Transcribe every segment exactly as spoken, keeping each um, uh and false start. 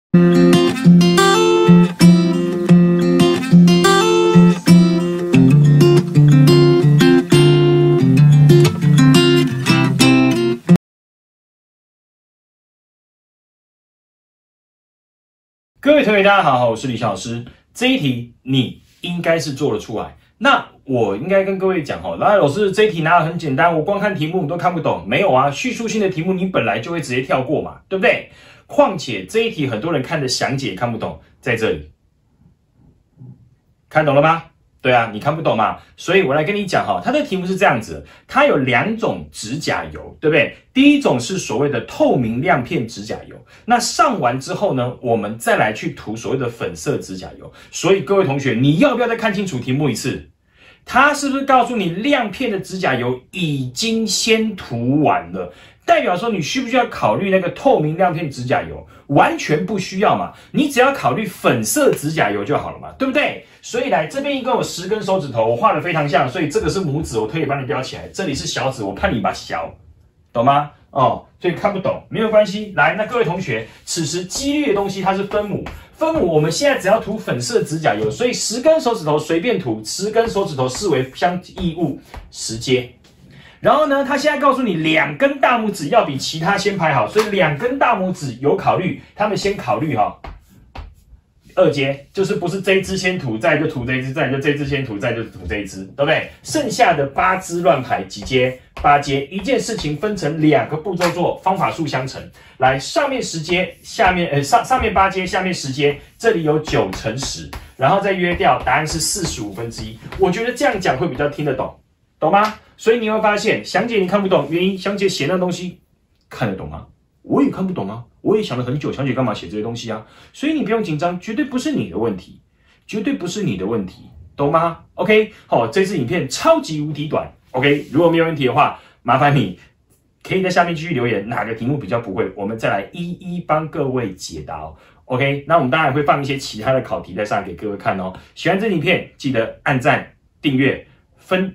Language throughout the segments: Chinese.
各位同学，大家好，我是李小老师。这一题你应该是做得出来。那我应该跟各位讲哈，那老师这一题拿得很简单，我光看题目你都看不懂。没有啊，叙述性的题目你本来就会直接跳过嘛，对不对？况且这一题很多人看的详解也看不懂，在这里看懂了吗？对啊，你看不懂嘛，所以我来跟你讲哈，它的题目是这样子，它有两种指甲油，对不对？第一种是所谓的透明亮片指甲油，那上完之后呢，我们再来去涂所谓的粉色指甲油。所以各位同学，你要不要再看清楚题目一次？它是不是告诉你亮片的指甲油已经先涂完了？代表说你需不需要考虑那个透明亮片指甲油？完全不需要嘛，你只要考虑粉色指甲油就好了嘛，对不对？所以来这边一共有十根手指头，我画的非常像，所以这个是拇指，我可以帮你标起来。这里是小指，我判你把小，懂吗？哦，所以看不懂没有关系。来，那各位同学，此时几率的东西它是分母，分母我们现在只要涂粉色指甲油，所以十根手指头随便涂，十根手指头视为相异物，十阶。然后呢，他现在告诉你两根大拇指要比其他先排好，所以两根大拇指有考虑，他们先考虑哈、哦，二阶就是不是这一支先涂，再就涂这一支，再就这一支先涂，再就涂这一支，对不对？剩下的八支乱排几阶？八阶，一件事情分成两个步骤做，方法数相乘。来，上面十阶，下面呃上上面八阶，下面十阶，这里有九乘十，然后再约掉，答案是四十五分之一。我觉得这样讲会比较听得懂，懂吗？所以你会发现，详解你看不懂，原因详解写那东西看得懂吗？我也看不懂啊，我也想了很久，详解干嘛写这些东西啊？所以你不用紧张，绝对不是你的问题，绝对不是你的问题，懂吗 ？OK， 好、哦，这支影片超级无敌短 ，OK， 如果没有问题的话，麻烦你可以在下面继续留言，哪个题目比较不会，我们再来一一帮各位解答哦。OK， 那我们当然会放一些其他的考题在上给各位看哦。喜欢这影片，记得按赞、订阅、分。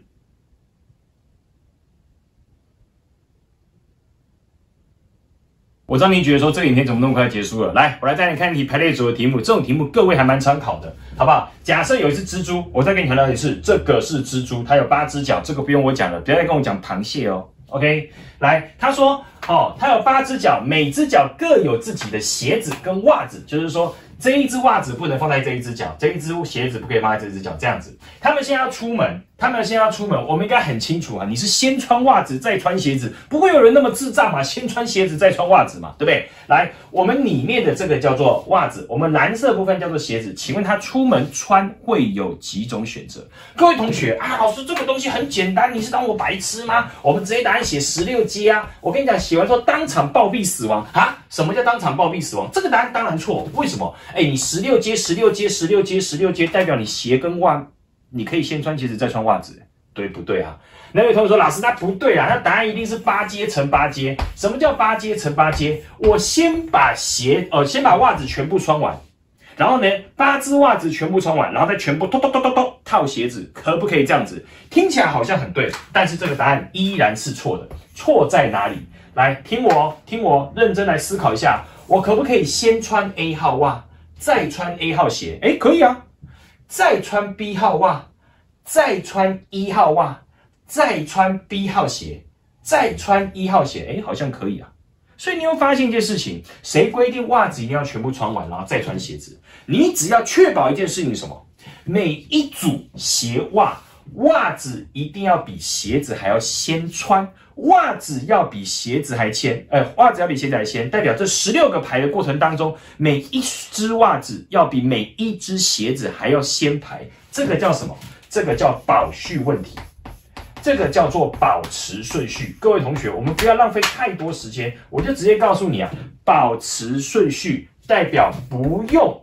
我知道你觉得说这个影片怎么那么快结束了？来，我来带你看一题排列组的题目。这种题目各位还蛮常考的，好不好？假设有一只蜘蛛，我再跟你强调一次，这个是蜘蛛，它有八只脚，这个不用我讲了，不要再跟我讲螃蟹哦。OK， 来，他说哦，它有八只脚，每只脚各有自己的鞋子跟袜子，就是说这一只袜子不能放在这一只脚，这一只鞋子不可以放在这一只脚，这样子。他们现在要出门，他们现在要出门，我们应该很清楚啊，你是先穿袜子再穿鞋子，不会有人那么智障嘛，先穿鞋子再穿袜子嘛，对不对？来，我们里面的这个叫做袜子，我们蓝色部分叫做鞋子，请问他出门穿会有几种选择？各位同学啊，老师这个东西很简单，你是当我白痴吗？我们直接答案写十六阶啊，我跟你讲，写完之后当场暴毙死亡啊！什么叫当场暴毙死亡？这个答案当然错，为什么？哎，你十六阶、十六阶、十六阶、十六阶，代表你鞋跟袜，你可以先穿鞋子再穿袜子，对不对啊？那位同学说，老师那不对啊，那答案一定是八阶乘八阶。什么叫八阶乘八阶？我先把鞋，呃，先把袜子全部穿完，然后呢，八只袜子全部穿完，然后再全部咚咚咚咚咚套鞋子，可不可以这样子？听起来好像很对，但是这个答案依然是错的。错在哪里？来，听我，听我，认真来思考一下，我可不可以先穿 A 号袜，再穿 A 号鞋？哎，可以啊。再穿 B 号袜，再穿一号袜，再穿 B 号鞋，再穿一号鞋，哎，好像可以啊。所以你会发现一件事情，谁规定袜子一定要全部穿完，然后再穿鞋子？你只要确保一件事情是什么？每一组鞋袜，袜子一定要比鞋子还要先穿，袜子要比鞋子还先，呃，袜子要比鞋子还先，代表这十六个排的过程当中，每一只袜子要比每一只鞋子还要先排，这个叫什么？这个叫保序问题。这个叫做保持顺序。各位同学，我们不要浪费太多时间，我就直接告诉你啊，保持顺序代表不用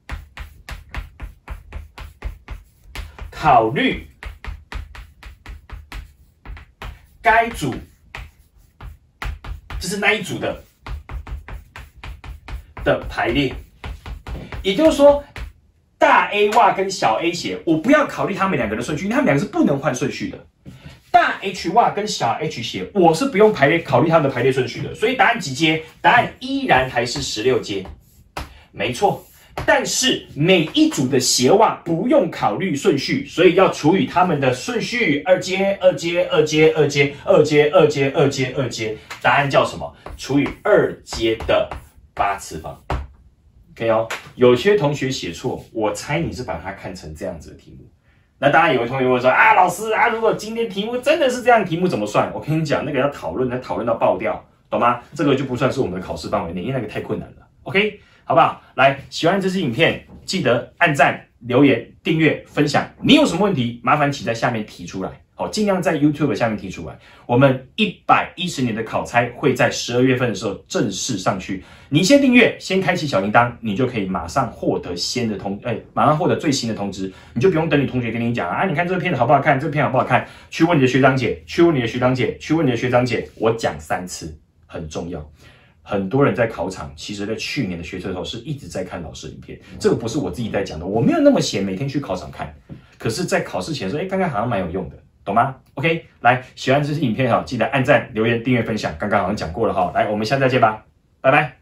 考虑该组，这是那一组的的排列，也就是说，大 A 袜跟小 A 鞋，我不要考虑他们两个的顺序，因为他们两个是不能换顺序的。大 H 袜跟小 H 鞋，我是不用排列考虑他们的排列顺序的，所以答案几阶？答案依然还是十六阶。 没错。但是每一组的鞋袜不用考虑顺序，所以要除以它们的顺序，二阶、二阶、二阶、二阶、二阶、二阶、二阶、二阶，答案叫什么？除以二阶的八次方。OK 哦，有些同学写错，我猜你是把它看成这样子的题目。那当然有位同学会说啊，老师啊，如果今天题目真的是这样，题目怎么算？我跟你讲，那个要讨论，要讨论到爆掉，懂吗？这个就不算是我们的考试范围内，因为那个太困难了。OK。好不好？来，喜欢这支影片，记得按赞、留言、订阅、分享。你有什么问题，麻烦请在下面提出来。好，尽量在 YouTube 下面提出来。我们一百一十年的考猜会在十二月份的时候正式上去。你先订阅，先开启小铃铛，你就可以马上获得先的通，哎，马上获得最新的通知。你就不用等你同学跟你讲啊，你看这个片子好不好看？这个片好不好看？去问你的学长姐，去问你的学长姐，去问你的学长姐。我讲三次，很重要。很多人在考场，其实在去年的学测的时候是一直在看老师影片，这个不是我自己在讲的，我没有那么闲，每天去考场看。可是，在考试前说，哎，刚刚好像蛮有用的，懂吗 ？OK， 来，喜欢这支影片哈，记得按赞、留言、订阅、分享。刚刚好像讲过了哈，来，我们下次再见吧，拜拜。